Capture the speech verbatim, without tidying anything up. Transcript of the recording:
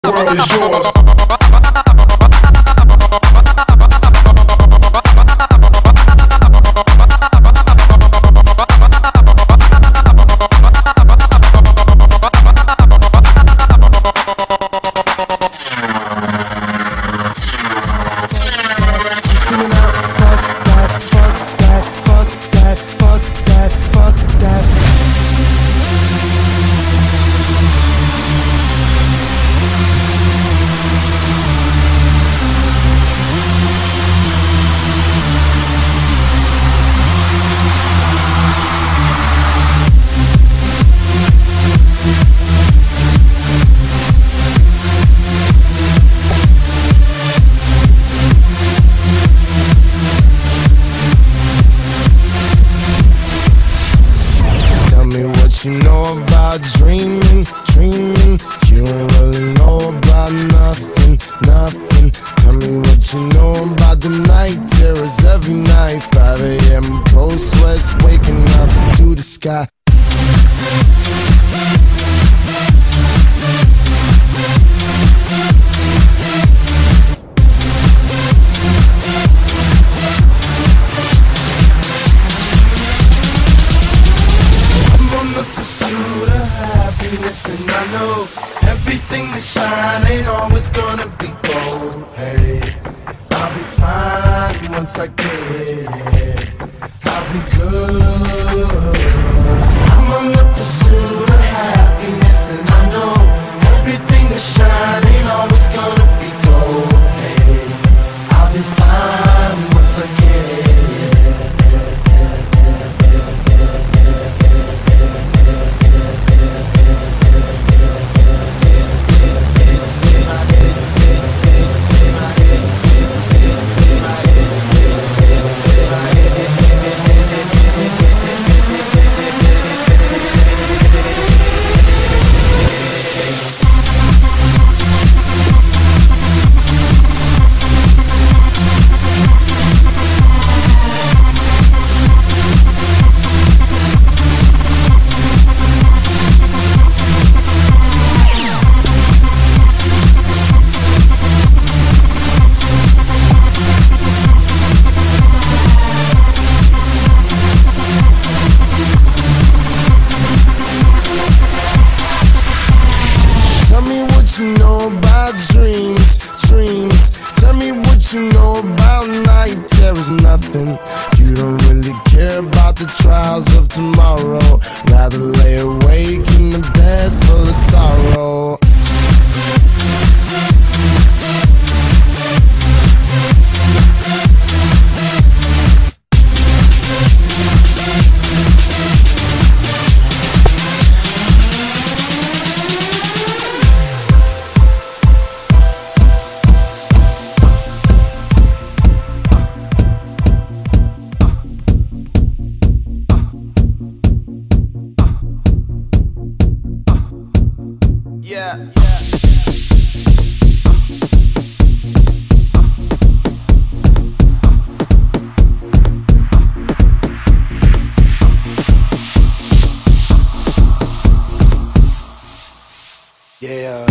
world is yours. You know about dreaming, dreaming. You don't really know about nothing, nothing. Tell me what you know about the night terrors every night. five A M cold sweats waking up to the sky. And I know everything that shine ain't always gonna be gold. Hey, I'll be fine once I get it. I'll be good. I'm on the pursuit of happiness, and I know everything that shine ain't always gonna be gold. Hey, I'll be fine once I get it. You know about dreams, dreams. Tell me what you know about night terrors, nothing. You don't really care about the trials of tomorrow. Rather lay awake in the bed full of sorrow. Yeah. Yeah.